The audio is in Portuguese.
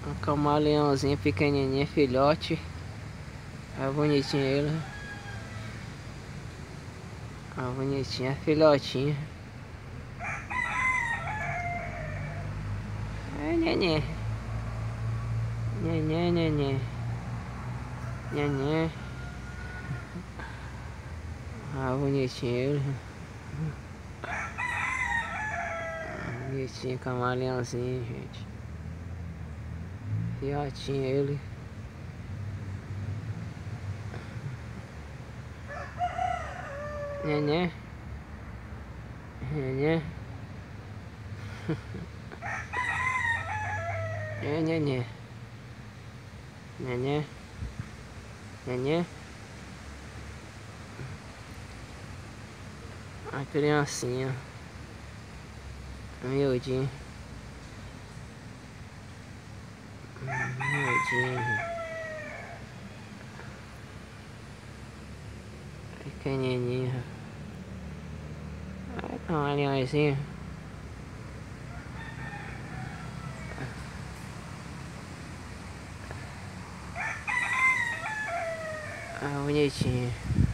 Um camaleãozinho pequenininho, filhote. É bonitinho ele. É bonitinho, é filhotinho. É neném. Neném, neném. Neném. Ah, bonitinho ele. Bonitinho, camaleãozinho, gente. Filhotinho ele. Neném. Neném. É neném. Neném. Neném. A criancinha. Miudinho. Miudinho. Pequenininho. Olha com um leãozinho. Ah, bonitinho.